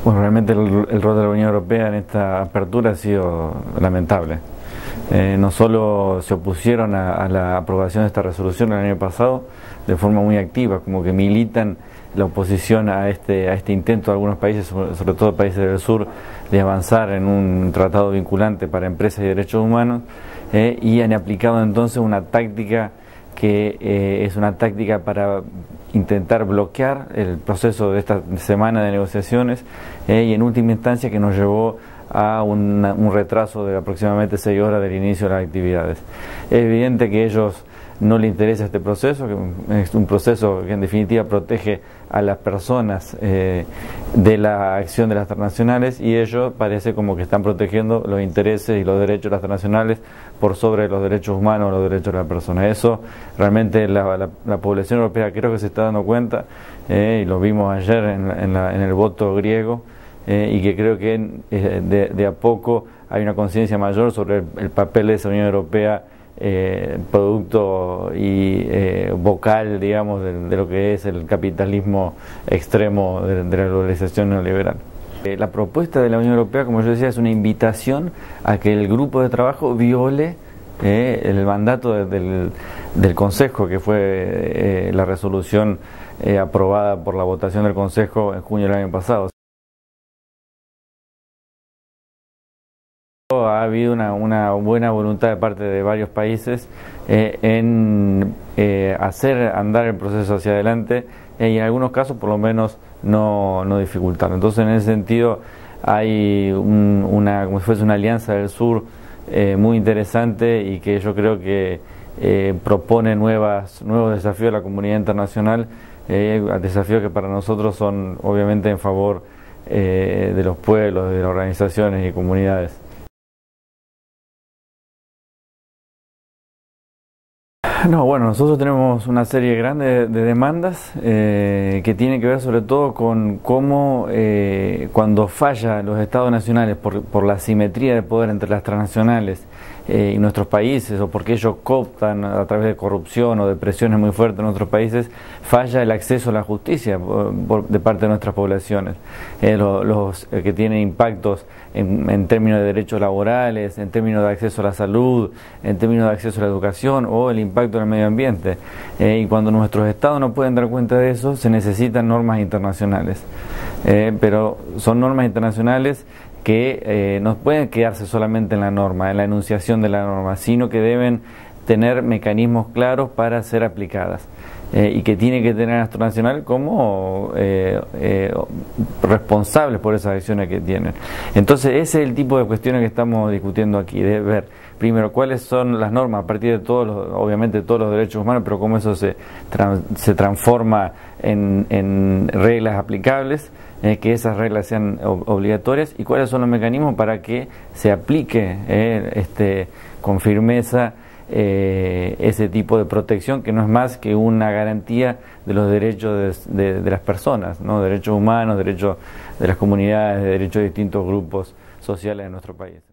Bueno, realmente el rol de la Unión Europea en esta apertura ha sido lamentable. No solo se opusieron a la aprobación de esta resolución el año pasado de forma muy activa, como que militan la oposición a este intento de algunos países, sobre todo países del sur, de avanzar en un tratado vinculante para empresas y derechos humanos, y han aplicado entonces una táctica que es una táctica para intentar bloquear el proceso de esta semana de negociaciones, y en última instancia que nos llevó a un retraso de aproximadamente 6 horas del inicio de las actividades. Es evidente que a ellos no les interesa este proceso, que es un proceso que en definitiva protege a las personas de la acción de las transnacionales, y ellos parece como que están protegiendo los intereses y los derechos de las transnacionales por sobre los derechos humanos o los derechos de la persona. Eso realmente la población europea creo que se está dando cuenta, y lo vimos ayer en el voto griego, y que creo que de a poco hay una conciencia mayor sobre el papel de esa Unión Europea, producto y vocal, digamos, de lo que es el capitalismo extremo de la globalización neoliberal. La propuesta de la Unión Europea, como yo decía, es una invitación a que el grupo de trabajo viole el mandato del Consejo, que fue la resolución aprobada por la votación del Consejo en junio del año pasado. Ha habido una buena voluntad de parte de varios países en hacer andar el proceso hacia adelante, y en algunos casos por lo menos no dificultarlo. Entonces, en ese sentido hay como si fuese una alianza del sur muy interesante, y que yo creo que propone nuevos desafíos a la comunidad internacional, desafíos que para nosotros son obviamente en favor de los pueblos, de las organizaciones y comunidades. No, bueno, nosotros tenemos una serie grande de demandas que tienen que ver sobre todo con cómo cuando falla los estados nacionales por la asimetría de poder entre las transnacionales y nuestros países, o porque ellos cooptan a través de corrupción o de presiones muy fuertes en nuestros países, falla el acceso a la justicia de parte de nuestras poblaciones, los que tienen impactos en términos de derechos laborales, en términos de acceso a la salud, en términos de acceso a la educación, o el impacto en el medio ambiente. Y cuando nuestros estados no pueden dar cuenta de eso, se necesitan normas internacionales, pero son normas internacionales que no pueden quedarse solamente en la norma, en la enunciación de la norma, sino que deben tener mecanismos claros para ser aplicadas, y que tiene que tener a nuestro nacional como responsables por esas acciones que tienen. Entonces ese es el tipo de cuestiones que estamos discutiendo aquí, de ver primero cuáles son las normas a partir de obviamente todos los derechos humanos, pero cómo eso se transforma en reglas aplicables, que esas reglas sean obligatorias, y cuáles son los mecanismos para que se aplique con firmeza ese tipo de protección, que no es más que una garantía de los derechos de las personas, ¿no? Derechos humanos, derechos de las comunidades, derechos de distintos grupos sociales de nuestro país.